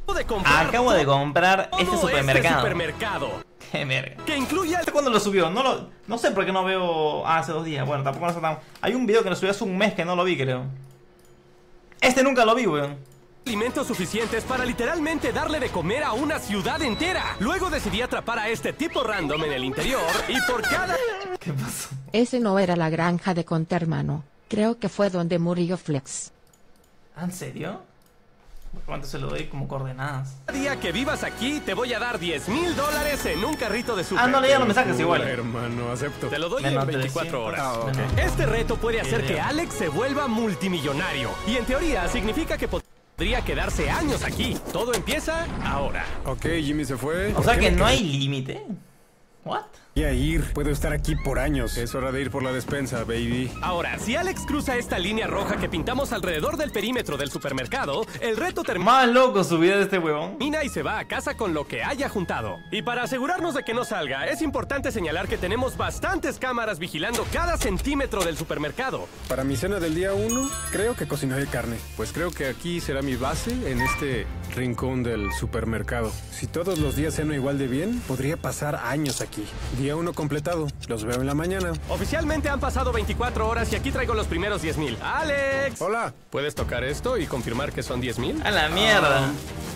Acabo de comprar este supermercado. Qué merga. Que incluye ¿Hasta cuándo lo subió? No sé por qué no veo hace 2 días. Bueno, tampoco no está tan... Hay un video que lo subió hace un mes que no lo vi, creo. Este nunca lo vi, weón. alimentos suficientes para literalmente darle de comer a una ciudad entera. Luego decidí atrapar a este tipo random en el interior y por cada... ¿Qué pasó? Ese no era la granja de Conte, hermano. Creo que fue donde murió Flex. ¿En serio? ¿Cuánto se lo doy como coordenadas? Cada día que vivas aquí te voy a dar $10,000 en un carrito de súper. Ah, no leía los mensajes igual. Hermano, acepto. Te lo doy Menos en 24 300. horas. Ah, ok. Este reto puede hacer que Alex se vuelva multimillonario. Y en teoría significa que podría quedarse años aquí. Todo empieza ahora. Ok, Jimmy se fue. O sea que no hay límite. ¿What? Voy a ir. Puedo estar aquí por años. Es hora de ir por la despensa, baby. Ahora, si Alex cruza esta línea roja que pintamos alrededor del perímetro del supermercado, el reto termina Más loco su vida de este huevón. y se va a casa con lo que haya juntado. Y para asegurarnos de que no salga, es importante señalar que tenemos bastantes cámaras vigilando cada centímetro del supermercado. Para mi cena del día 1, creo que cocinaré carne. Pues creo que aquí será mi base en este rincón del supermercado. Si todos los días ceno igual de bien, podría pasar años aquí. Día 1 completado. Los veo en la mañana. Oficialmente han pasado 24 horas y aquí traigo los primeros 10,000. ¡Alex! Hola. ¿Puedes tocar esto y confirmar que son 10,000? A la mierda.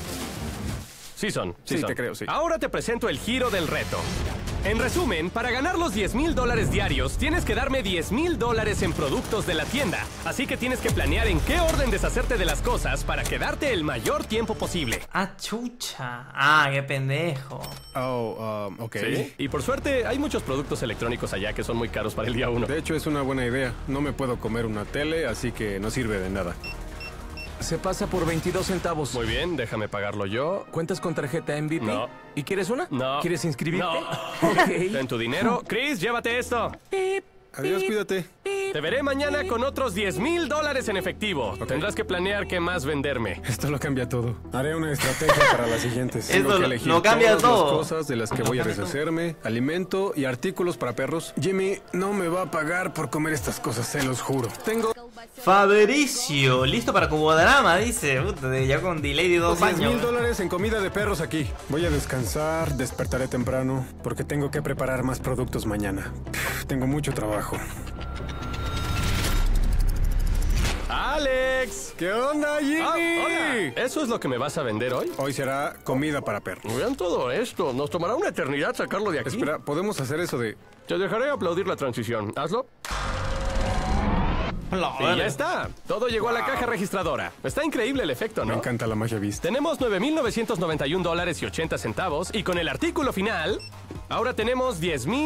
Sí son. Sí, son. te creo, sí. Ahora te presento el giro del reto. En resumen, para ganar los $10,000 diarios, tienes que darme $10,000 en productos de la tienda. Así que tienes que planear en qué orden deshacerte de las cosas para quedarte el mayor tiempo posible. Ah, chucha. Ah, qué pendejo. Oh, ok. ¿Sí? Y por suerte, hay muchos productos electrónicos allá que son muy caros para el día 1. De hecho, es una buena idea. No me puedo comer una tele, así que no sirve de nada. Se pasa por 22 centavos. Muy bien, déjame pagarlo yo. ¿Cuentas con tarjeta MVP? No. ¿Y quieres una? No. ¿Quieres inscribirte? No. Ok. Ten tu dinero. Chris, llévate esto. Adiós, cuídate. Te veré mañana con otros $10,000 en efectivo. Tendrás que planear qué más venderme. Esto lo cambia todo. Haré una estrategia para las siguientes. Esto Tengo que elegir lo cambia todas todo. las cosas de las que voy a deshacerme, alimento y artículos para perros. Jimmy no me va a pagar por comer estas cosas, se los juro. Tengo Fabricio, listo para Cubodrama, dice. Puta, ya con delay de 2 años. $10,000 en comida de perros aquí. Voy a descansar, despertaré temprano, porque tengo que preparar más productos mañana. Tengo mucho trabajo. ¡Alex! ¿Qué onda, Jimmy? Ah, hola. ¿Eso es lo que me vas a vender hoy? Hoy será comida para perros. Vean todo esto. Nos tomará una eternidad sacarlo de aquí. Espera, ¿podemos hacer eso de...? Te dejaré aplaudir la transición. Hazlo. Y ya está. Todo llegó a la caja registradora. Está increíble el efecto, Me ¿no? encanta la magia vista. Tenemos $9,991.80 y con el artículo final, ahora tenemos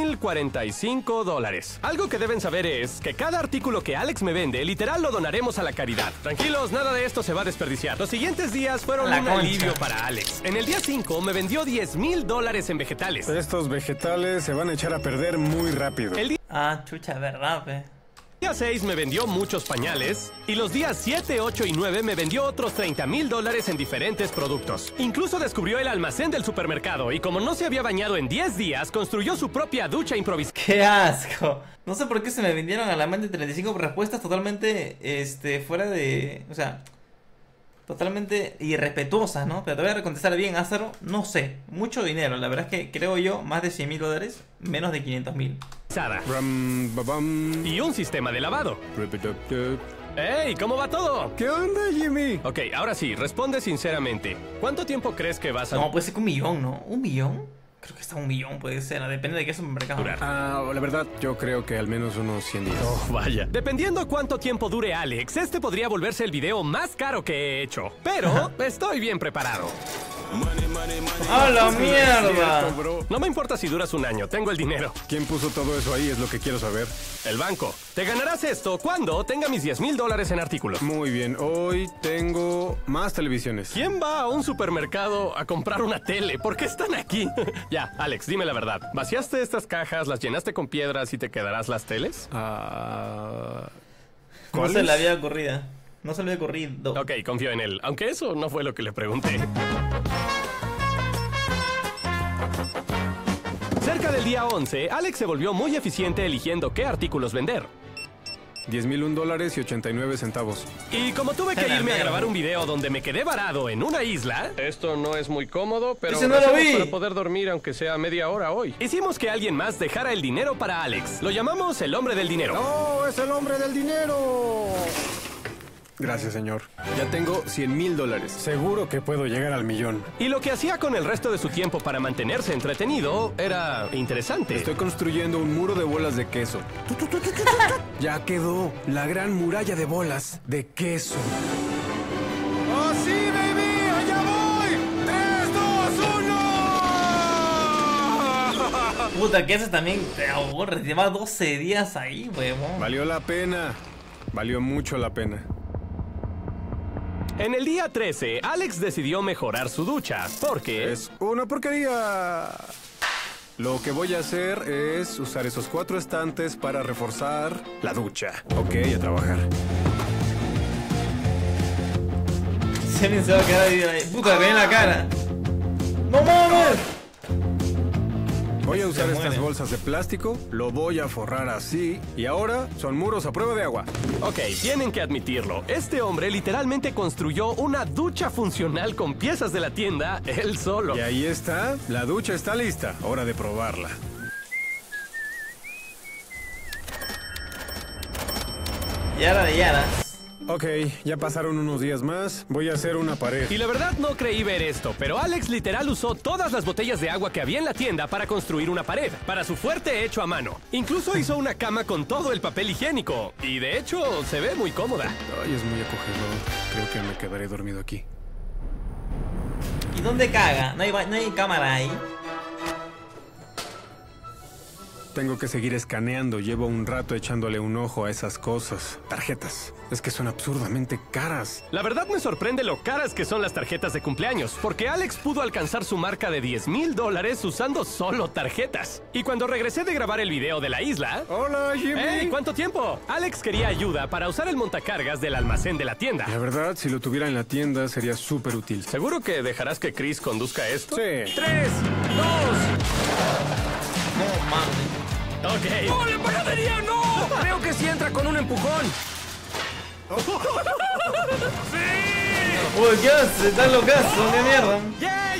$10,045. Algo que deben saber es que cada artículo que Alex me vende, literal lo donaremos a la caridad. Tranquilos, nada de esto se va a desperdiciar. Los siguientes días fueron La un concha. alivio para Alex. En el día 5 me vendió $10,000 en vegetales. Estos vegetales se van a echar a perder muy rápido. El Ah, chucha, verdad, pe. día 6 me vendió muchos pañales y los días 7, 8 y 9 me vendió otros $30,000 en diferentes productos. Incluso descubrió el almacén del supermercado y como no se había bañado en 10 días, construyó su propia ducha improvisada. ¡Qué asco! No sé por qué se me vendieron a la mente 35 respuestas totalmente, fuera de... O sea, totalmente irrespetuosas, ¿no? Pero te voy a contestar bien, Azaro. No sé, mucho dinero. La verdad es que creo yo, más de $100,000, menos de 500,000. Ram, babam. Y un sistema de lavado. ¡Ey! ¿Cómo va todo? ¿Qué onda, Jimmy? Ok, ahora sí, responde sinceramente. ¿Cuánto tiempo crees que vas a No, puede ser que 1,000,000, ¿no? ¿1 millón? Creo que está 1,000,000, puede ser. Depende de qué supermercado. durar? La verdad, yo creo que al menos unos 100 días. Oh, vaya. Dependiendo cuánto tiempo dure Alex, este podría volverse el video más caro que he hecho. Pero estoy bien preparado. ¡A la mierda! Bro. No me importa si duras un año, tengo el dinero. ¿Quién puso todo eso ahí? Es lo que quiero saber. El banco. Te ganarás esto cuando tenga mis $10,000 en artículos. Muy bien, hoy tengo más televisiones. ¿Quién va a un supermercado a comprar una tele? ¿Por qué están aquí? Ya, Alex, dime la verdad. ¿Vaciaste estas cajas, las llenaste con piedras y te quedarás las teles? No ¿Cuáles? se le había ocurrido. No se le había ocurrido. Ok, confío en él. Aunque eso no fue lo que le pregunté. Cerca del día 11, Alex se volvió muy eficiente eligiendo qué artículos vender. $10,001 y 89 centavos. Y como tuve que La irme a mierda. grabar un video donde me quedé varado en una isla, Esto no es muy cómodo, pero Ese no lo hacemos vi. para poder dormir aunque sea media hora hoy. hicimos que alguien más dejara el dinero para Alex. Lo llamamos el hombre del dinero. ¡Oh, es el hombre del dinero! Gracias, señor. Ya tengo $100,000. Seguro que puedo llegar al millón. Y lo que hacía con el resto de su tiempo para mantenerse entretenido era interesante. Estoy construyendo un muro de bolas de queso. Ya quedó la gran muralla de bolas de queso. ¡Oh, sí, baby! ¡Allá voy! ¡3, 2, 1! Puta, que eso también te aburre. Lleva 12 días ahí, huevón. Valió la pena. Valió mucho la pena. En el día 13, Alex decidió mejorar su ducha, porque... Es una porquería. Lo que voy a hacer es usar esos 4 estantes para reforzar la ducha. Ok, a trabajar. Si alguien se va a quedar ahí. Puta, ve en la cara. ¡No mames! Voy a usar Se estas muere. bolsas de plástico, lo voy a forrar así y ahora son muros a prueba de agua. Ok, tienen que admitirlo. Este hombre literalmente construyó una ducha funcional con piezas de la tienda él solo. Y ahí está, la ducha está lista, hora de probarla. Yara de Yara. Ok, ya pasaron unos días más, voy a hacer una pared. Y la verdad no creí ver esto, pero Alex literal usó todas las botellas de agua que había en la tienda para construir una pared, para su fuerte hecho a mano. Incluso hizo una cama con todo el papel higiénico, y de hecho se ve muy cómoda. Ay, es muy acogedor, creo que me quedaré dormido aquí. ¿Y dónde caga? No hay cámara ahí. Tengo que seguir escaneando, llevo un rato echándole un ojo a esas cosas. Tarjetas, es que son absurdamente caras. La verdad me sorprende lo caras que son las tarjetas de cumpleaños, porque Alex pudo alcanzar su marca de $10,000 usando solo tarjetas. Y cuando regresé de grabar el video de la isla... Hola, Jimmy. ¡Hey! ¿Cuánto tiempo? Alex quería ayuda para usar el montacargas del almacén de la tienda. La verdad, si lo tuviera en la tienda sería súper útil. ¿Seguro que dejarás que Chris conduzca esto? Sí. 3, 2... No mames. Ok. ¡Oh, la panadería no! Creo que sí entra con un empujón. Uy, ¿qué haces? Estás locazo, qué mierda. ¡Yeah!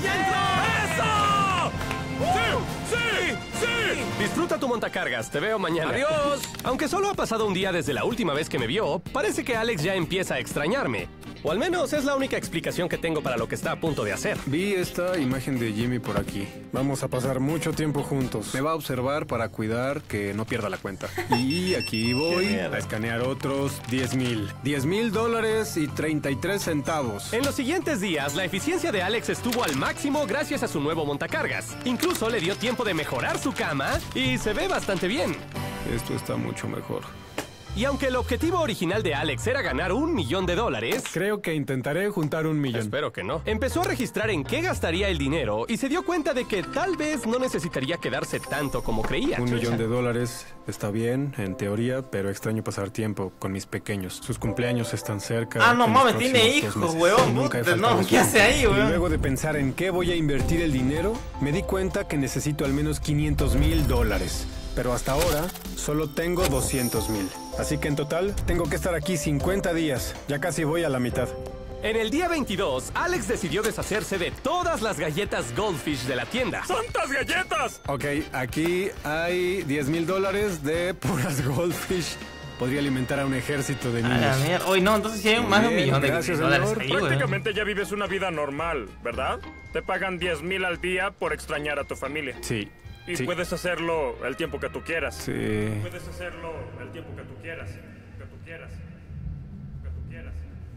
¡Ya entró! ¡Eso! ¡Sí! ¡Sí! ¡Sí! Disfruta tu montacargas. Te veo mañana. ¡Adiós! Aunque solo ha pasado un día desde la última vez que me vio, parece que Alex ya empieza a extrañarme. O al menos es la única explicación que tengo para lo que está a punto de hacer. Vi esta imagen de Jimmy por aquí. Vamos a pasar mucho tiempo juntos. Me va a observar para cuidar que no pierda la cuenta. Y aquí voy mierda. a escanear otros 10,000. $10,000 y 33 centavos. En los siguientes días, la eficiencia de Alex estuvo al máximo gracias a su nuevo montacargas. Incluso le dio tiempo de mejorar su cama y se ve bastante bien. Esto está mucho mejor. Y aunque el objetivo original de Alex era ganar $1 millón, Creo que intentaré juntar $1 millón. espero que no, empezó a registrar en qué gastaría el dinero y se dio cuenta de que tal vez no necesitaría quedarse tanto como creía. $1 millón está bien, en teoría, pero extraño pasar tiempo con mis pequeños. Sus cumpleaños están cerca. Ah, no en los mames, tiene próximos 2 hijos, meses. huevón, Y nunca he puta, faltado no, a su ¿qué hace fiesta. ahí, Y huevón? luego de pensar en qué voy a invertir el dinero, me di cuenta que necesito al menos $500,000. Pero hasta ahora solo tengo $200,000. Así que en total tengo que estar aquí 50 días. Ya casi voy a la mitad. En el día 22, Alex decidió deshacerse de todas las galletas Goldfish de la tienda. ¡Santas galletas! Ok, aquí hay $10,000 de puras Goldfish. Podría alimentar a un ejército de A la niños. mierda. Uy, no, entonces sí hay Muy más de $1 bien, millón de gracias, dólares señor. ahí, güey. Prácticamente ya vives una vida normal, ¿verdad? Te pagan 10,000 al día por extrañar a tu familia. Sí. Y sí. puedes hacerlo el tiempo que tú quieras. Sí. Puedes hacerlo el tiempo que tú quieras. Que tú quieras. Que tú quieras.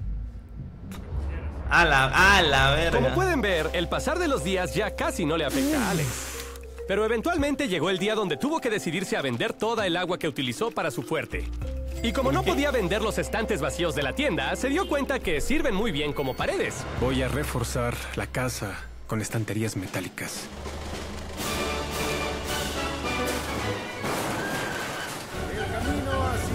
Que tú quieras. A la verga. Como pueden ver, el pasar de los días ya casi no le afecta a Alex. Pero eventualmente llegó el día donde tuvo que decidirse a vender toda el agua que utilizó para su fuerte. Y como no podía vender los estantes vacíos de la tienda, se dio cuenta que sirven muy bien como paredes. Voy a reforzar la casa con estanterías metálicas. El camino así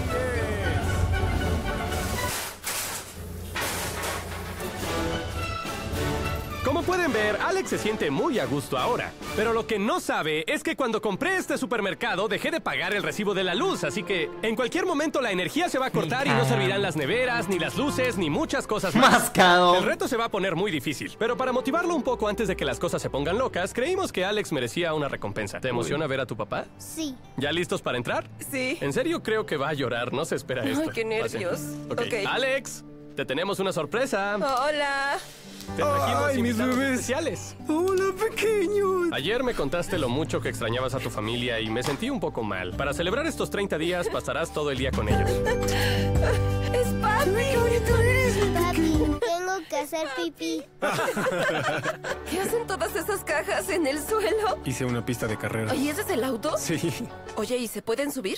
Como Como pueden ver, Alex se siente muy a gusto ahora. Pero lo que no sabe es que cuando compré este supermercado dejé de pagar el recibo de la luz, así que en cualquier momento la energía se va a cortar y no servirán las neveras, ni las luces, ni muchas cosas más. Mascado. El reto se va a poner muy difícil, pero para motivarlo un poco antes de que las cosas se pongan locas, creímos que Alex merecía una recompensa. ¿Te emociona ver a tu papá? Sí. ¿Ya listos para entrar? Sí. En serio creo que va a llorar, no se espera esto. Ay, qué nervios. Pasen. Ok. Ok. Alex, te tenemos una sorpresa. Hola. Te trajimos ¡Ay, mis invitados bebés! especiales. ¡Hola, pequeños! Ayer me contaste lo mucho que extrañabas a tu familia y me sentí un poco mal. Para celebrar estos 30 días pasarás todo el día con ellos. Es papi. ¡Qué bonito eres! Papi, tengo que hacer pipí. ¿Qué hacen todas esas cajas en el suelo? Hice una pista de carrera. ¿Y ese es el auto? Sí. Oye, ¿y se pueden subir?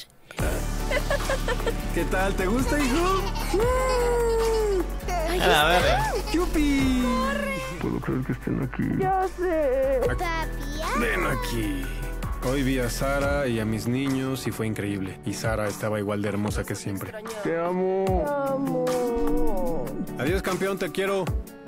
¿Qué tal? ¿Te gusta, hijo? A ver. ¡Yupi! Puedo creer que estén aquí. Papi, Ven aquí. Hoy vi a Sara y a mis niños y fue increíble. Y Sara estaba igual de hermosa que siempre. Te amo. Adiós, campeón, te quiero.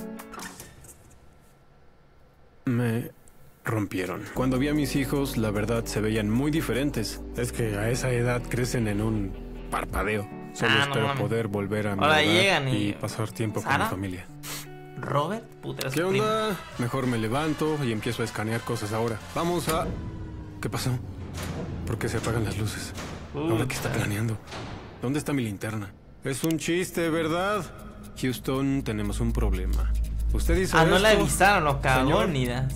Me rompieron. Cuando vi a mis hijos, la verdad se veían muy diferentes. Es que a esa edad crecen en un parpadeo. Solo Ah, no espero mames. poder volver a mi Ahora hogar llegan y y- pasar tiempo con ¿Sara? mi familia. Robert, puta, era su ¿Qué primo. onda? Mejor me levanto y empiezo a escanear cosas ahora. Vamos a... ¿Qué pasó? ¿Por qué se apagan las luces? ¿Ahora qué está planeando? ¿Dónde está mi linterna? Es un chiste, ¿verdad? Houston, tenemos un problema. Usted dice Ah, no le esto? avisaron los Señor. cagónidas.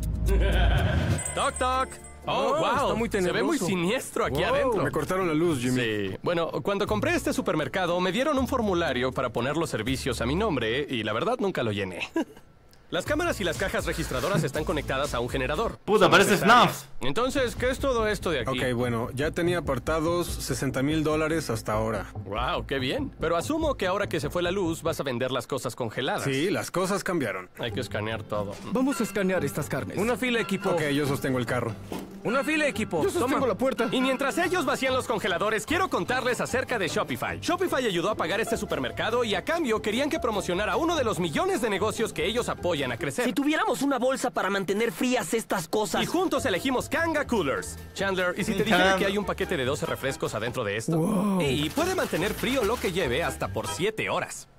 Toc, toc. Oh, wow. está muy Se ve muy tenebroso. siniestro aquí Wow, adentro. me cortaron la luz, Jimmy. Sí. Bueno, cuando compré este supermercado me dieron un formulario para poner los servicios a mi nombre y la verdad nunca lo llené. Las cámaras y las cajas registradoras están conectadas a un generador. Puta, Son parece necesarias. FNAF. Entonces, ¿qué es todo esto de aquí? Ok, bueno, ya tenía apartados $60,000 hasta ahora. Wow, qué bien. Pero asumo que ahora que se fue la luz vas a vender las cosas congeladas. Sí, las cosas cambiaron. Hay que escanear todo. Vamos a escanear estas carnes. Una fila, equipo. Ok, yo sostengo el carro. Una fila, equipo. Yo sostengo la puerta. Y mientras ellos vacían los congeladores, quiero contarles acerca de Shopify. Shopify ayudó a pagar este supermercado y a cambio querían que promocionara uno de los millones de negocios que ellos apoyan a crecer. Si tuviéramos una bolsa para mantener frías estas cosas. Y juntos elegimos Kanga Coolers. Chandler, ¿y si te dijera que hay un paquete de 12 refrescos adentro de esto? Y puede mantener frío lo que lleve hasta por 7 horas.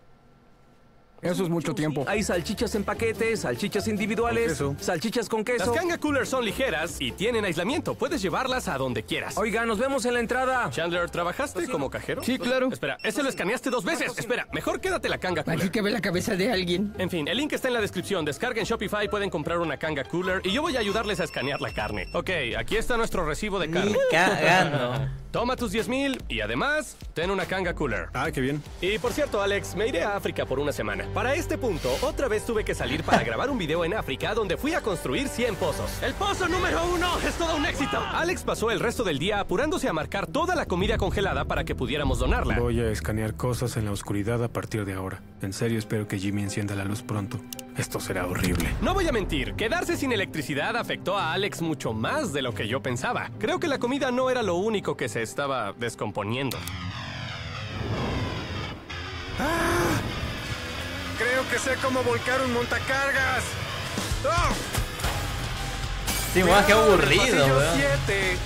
Eso es mucho tiempo. Hay salchichas en paquetes, salchichas individuales, Con queso. salchichas con Las queso. Kanga Coolers son ligeras y tienen aislamiento. Puedes llevarlas a donde quieras. Oiga, nos vemos en la entrada. Chandler, ¿trabajaste como cajero? Sí, claro. Espera, ese lo escaneaste 2 veces. Espera, mejor quédate la Kanga Cooler. Así que ve la cabeza de alguien. En fin, el link está en la descripción. Descarguen Shopify, pueden comprar una Kanga Cooler y yo voy a ayudarles a escanear la carne. Ok, aquí está nuestro recibo de Ni carne. cagando. Toma tus 10,000 y además, ten una Kanga Cooler. Ah, qué bien. Y por cierto, Alex, me iré a África por una semana. Para este punto, otra vez tuve que salir para grabar un video en África donde fui a construir 100 pozos. ¡El pozo número 1 es todo un éxito! Alex pasó el resto del día apurándose a marcar toda la comida congelada para que pudiéramos donarla. Voy a escanear cosas en la oscuridad a partir de ahora. En serio, espero que Jimmy encienda la luz pronto. Esto será horrible. No voy a mentir, quedarse sin electricidad afectó a Alex mucho más de lo que yo pensaba. Creo que la comida no era lo único que se estaba descomponiendo. Creo que sé cómo volcar un montacargas. ¡Oh! Sí, weón, qué aburrido, weón. 7.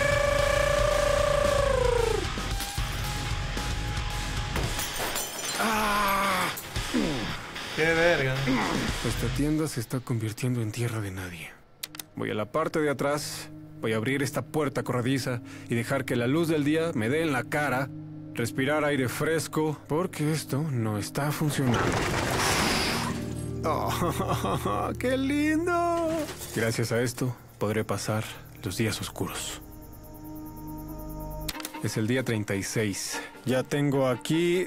Qué verga. Esta tienda se está convirtiendo en tierra de nadie. Voy a la parte de atrás, voy a abrir esta puerta corrediza y dejar que la luz del día me dé en la cara, respirar aire fresco, porque esto no está funcionando. ¡Oh, qué lindo! Gracias a esto podré pasar los días oscuros. Es el día 36. Ya tengo aquí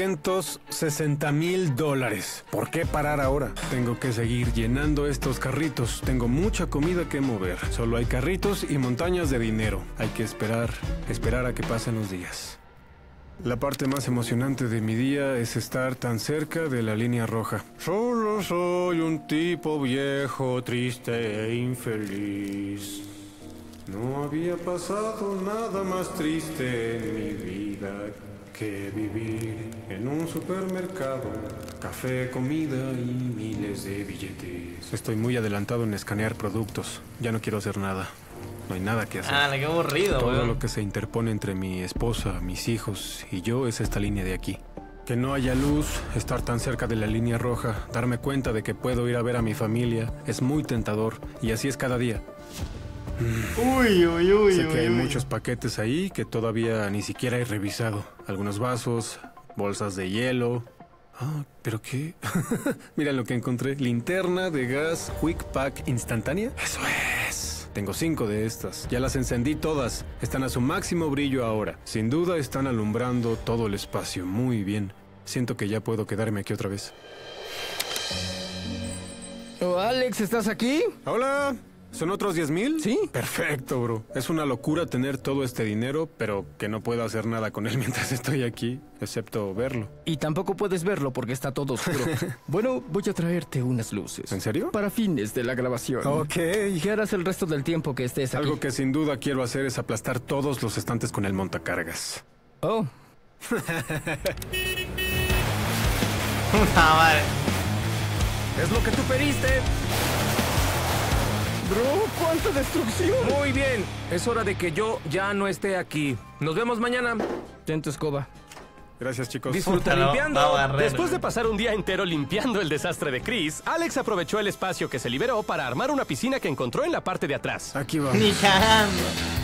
$360,000. ¿Por qué parar ahora? Tengo que seguir llenando estos carritos. Tengo mucha comida que mover. Solo hay carritos y montañas de dinero. Hay que esperar a que pasen los días. La parte más emocionante de mi día es estar tan cerca de la línea roja. Solo soy un tipo viejo, triste e infeliz. No había pasado nada más triste en mi vida que vivir en un supermercado. Café, comida y miles de billetes. Estoy muy adelantado en escanear productos. Ya no quiero hacer nada. No hay nada que hacer. Ah, qué aburrido, Todo weón. lo que se interpone entre mi esposa, mis hijos y yo es esta línea de aquí. Que no haya luz, estar tan cerca de la línea roja, darme cuenta de que puedo ir a ver a mi familia, es muy tentador. Y así es cada día. Uy. Sé que hay muchos paquetes ahí que todavía ni siquiera he revisado. Algunos vasos, bolsas de hielo. Ah, ¿pero qué? Mira lo que encontré. Linterna de gas Quick Pack instantánea. ¡Eso es! Tengo 5 de estas. Ya las encendí todas. Están a su máximo brillo ahora. Sin duda están alumbrando todo el espacio. Muy bien. Siento que ya puedo quedarme aquí otra vez. Oh, Alex, ¿estás aquí? ¡Hola! ¿Son otros 10,000? Sí. Perfecto, bro. Es una locura tener todo este dinero, pero que no puedo hacer nada con él mientras estoy aquí, excepto verlo. Y tampoco puedes verlo porque está todo oscuro. Bueno, voy a traerte unas luces. ¿En serio? Para fines de la grabación. Ok. ¿Qué harás el resto del tiempo que estés aquí? Algo que sin duda quiero hacer es aplastar todos los estantes con el montacargas. Oh, Puta madre. es lo que tú pediste. Bro, ¡cuánta destrucción! Muy bien, es hora de que yo ya no esté aquí. Nos vemos mañana. Ten tu escoba. Gracias, chicos. Disfruta No, limpiando. va a barrer. Después de pasar un día entero limpiando el desastre de Chris, Alex aprovechó el espacio que se liberó para armar una piscina que encontró en la parte de atrás. Aquí va. Ni cagando.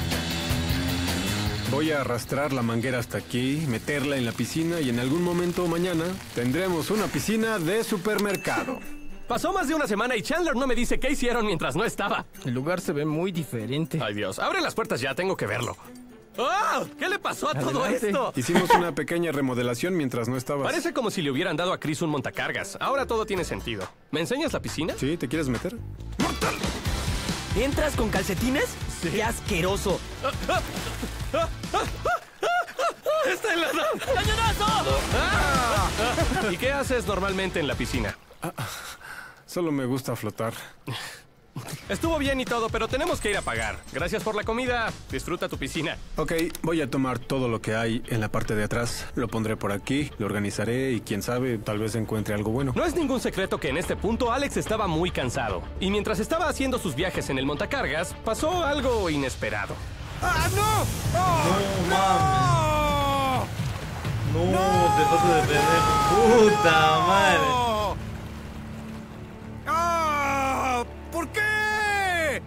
Voy a arrastrar la manguera hasta aquí, meterla en la piscina y en algún momento mañana tendremos una piscina de supermercado. Pasó más de una semana y Chandler no me dice qué hicieron mientras no estaba. El lugar se ve muy diferente. Ay, Dios, abre las puertas ya, tengo que verlo. ¡Oh! ¿Qué le pasó a todo Adelante. esto? Hicimos una pequeña remodelación mientras no estabas. Parece como si le hubieran dado a Chris un montacargas. Ahora todo tiene sentido. ¿Me enseñas la piscina? ¿Sí? ¿Te quieres meter? ¿Entras con calcetines? Sí. ¡Qué asqueroso! ¡Está helada! ¡Cañonazo! ¡Ah! ¿Y qué haces normalmente en la piscina? Solo me gusta flotar. Estuvo bien y todo, pero tenemos que ir a pagar. Gracias por la comida. Disfruta tu piscina. Ok, voy a tomar todo lo que hay en la parte de atrás. Lo pondré por aquí, lo organizaré y quién sabe, tal vez encuentre algo bueno. No es ningún secreto que en este punto Alex estaba muy cansado. Y mientras estaba haciendo sus viajes en el montacargas, pasó algo inesperado. ¡Ah, no! ¡Oh! No mames. No, te pasas de pendejo. Puta madre. ¡Ah! ¿Por qué?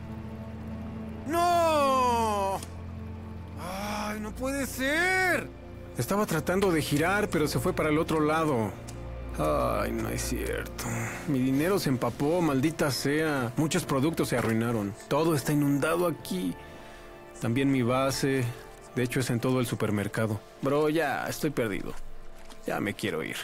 ¡No! ¡Ay, no puede ser! Estaba tratando de girar, pero se fue para el otro lado. Ay, no es cierto. Mi dinero se empapó, maldita sea. Muchos productos se arruinaron. Todo está inundado aquí. También mi base. De hecho, es en todo el supermercado. Bro, ya estoy perdido. Ya me quiero ir.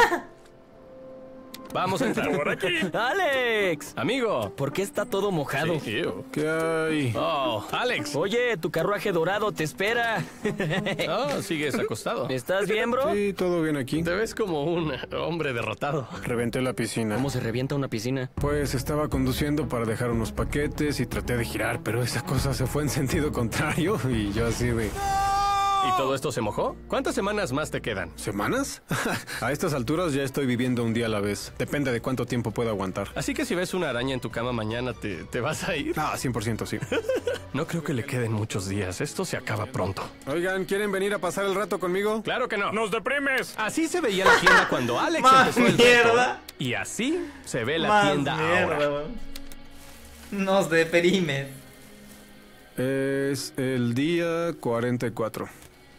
Vamos a entrar por aquí. ¡Alex! Amigo. ¿Por qué está todo mojado? Sí, ew. ¿Qué hay? Oh, Alex. Oye, tu carruaje dorado te espera. Oh, sigues acostado. ¿Estás bien, bro? Sí, todo bien aquí. Te ves como un hombre derrotado. Reventé la piscina. ¿Cómo se revienta una piscina? Pues estaba conduciendo para dejar unos paquetes y traté de girar, pero esa cosa se fue en sentido contrario y yo así de... ¿Y todo esto se mojó? ¿Cuántas semanas más te quedan? ¿Semanas? A estas alturas ya estoy viviendo un día a la vez. Depende de cuánto tiempo pueda aguantar. Así que si ves una araña en tu cama mañana, ¿te vas a ir? Ah, 100% sí. No creo que le queden muchos días. Esto se acaba pronto. Oigan, ¿quieren venir a pasar el rato conmigo? ¡Claro que no! ¡Nos deprimes! Así se veía la tienda cuando Alex Más empezó el mierda. reto. Y así se ve la Más tienda mierda, ahora. weón. Nos deprimes. Es el día 44.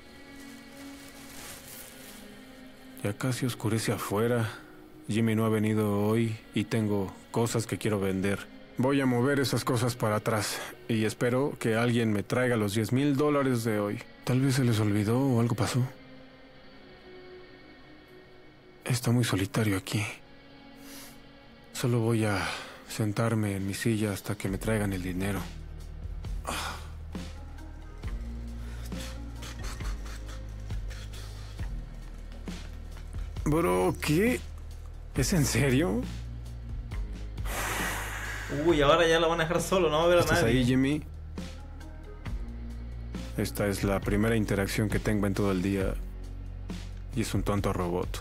Ya casi oscurece afuera. Jimmy no ha venido hoy y tengo cosas que quiero vender. Voy a mover esas cosas para atrás y espero que alguien me traiga los $10,000 de hoy. Tal vez se les olvidó o algo pasó. Está muy solitario aquí. Solo voy a sentarme en mi silla hasta que me traigan el dinero. Bro, ¿qué? ¿Es en serio? Uy, ahora ya lo van a dejar solo, no va a ver a ¿Estás nadie. ahí, Jimmy? Esta es la primera interacción que tengo en todo el día. y es un tonto robot.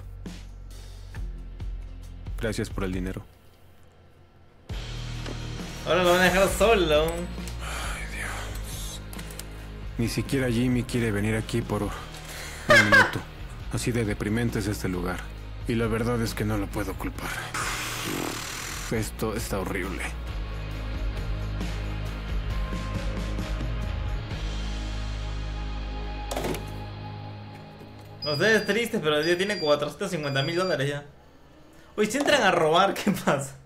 Gracias por el dinero. Ahora lo van a dejar solo. Ay, Dios. Ni siquiera Jimmy quiere venir aquí por un minuto. Así de deprimente es este lugar. Y la verdad es que no lo puedo culpar. Esto está horrible. Ustedes tristes, pero el día tiene $450,000 ya. Uy, si entran a robar, ¿qué pasa?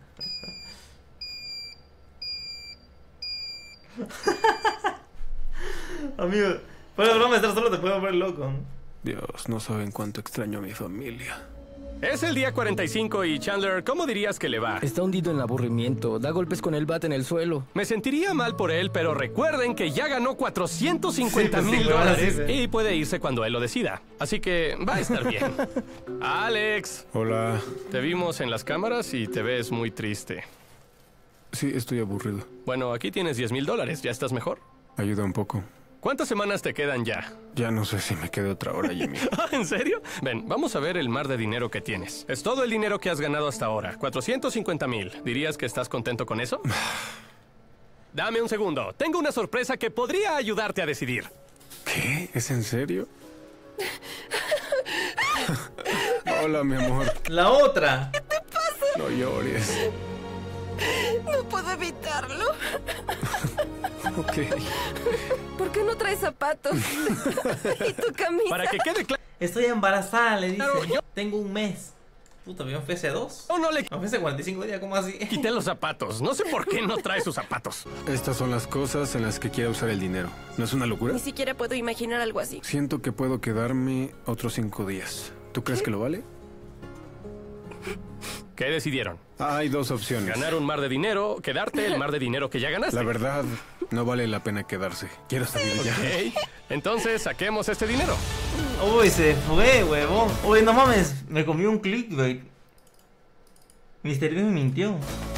Amigo, fuera de broma, estar solo te puede volver loco. Dios, no saben cuánto extraño a mi familia. Es el día 45 y Chandler, ¿cómo dirías que le va? Está hundido en el aburrimiento. Da golpes con el bate en el suelo. Me sentiría mal por él, pero recuerden que ya ganó $450,000 Sí, pues, y puede irse cuando él lo decida. Así que va a estar bien. Alex, Hola. te vimos en las cámaras y te ves muy triste. Sí, estoy aburrido. Bueno, aquí tienes $10,000. ¿Ya estás mejor? Ayuda un poco. ¿Cuántas semanas te quedan ya? Ya no sé si me quede otra hora, Jimmy. ¿En serio? Ven, vamos a ver el mar de dinero que tienes. Es todo el dinero que has ganado hasta ahora. $450,000. ¿Dirías que estás contento con eso? Dame un segundo. Tengo una sorpresa que podría ayudarte a decidir. ¿Qué? ¿Es en serio? Hola, mi amor. La otra. No llores. No puedo evitarlo. Ok. ¿Por qué no traes zapatos? ¿Y tu camisa? Para que quede claro. Estoy embarazada, le dice. Claro, yo- Tengo un mes. Puta, me ofrece 2. No le Me ofrece 45 días, ¿cómo así? quité los zapatos. No sé por qué no trae sus zapatos. Estas son las cosas en las que quiero usar el dinero. ¿No es una locura? Ni siquiera puedo imaginar algo así. Siento que puedo quedarme otros 5 días. ¿Tú crees que lo vale? ¿Qué decidieron? Hay dos opciones. ¿Ganar un mar de dinero? ¿Quedarte el mar de dinero que ya ganaste? La verdad, no vale la pena quedarse. Quiero salir ya. Ok. Entonces, saquemos este dinero. Uy, se fue, huevón. Uy, no mames, me comí un clickbait. Mr. B me mintió.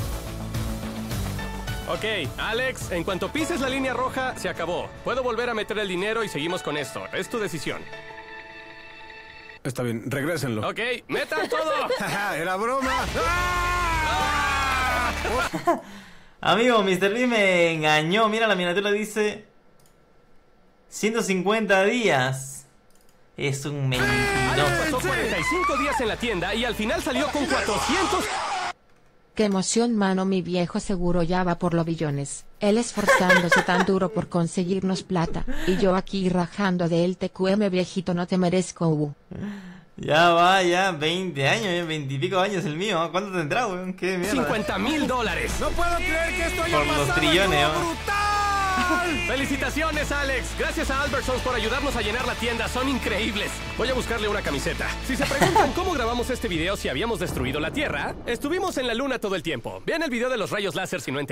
Ok, Alex, en cuanto pises la línea roja, se acabó. Puedo volver a meter el dinero y seguimos con esto. Es tu decisión. Está bien, regrésenlo. Ok, metan todo. ¡Era broma! Amigo, Mr. B me engañó. Mira, la miniatura dice 150 días. Es un mentiroso. Pasó 45 días en la tienda y al final salió con 400. Qué emoción, mano, mi viejo seguro ya va por los billones. Él esforzándose tan duro por conseguirnos plata, y yo aquí rajando de él. TQM, viejito, no te merezco. Ya va, ya 20 años, 20 y pico años el mío. ¿Cuánto tendrá, weón? ¿Qué mierda? $50,000. No puedo creer que esto haya Por los pasado. trillones, ¡Estuvo ¿no? brutal! ¡Felicidades, Alex! Gracias a Albertsons por ayudarnos a llenar la tienda. Son increíbles. Voy a buscarle una camiseta. Si se preguntan cómo grabamos este video si habíamos destruido la Tierra, estuvimos en la luna todo el tiempo. Vean el video de los rayos láser si no entienden.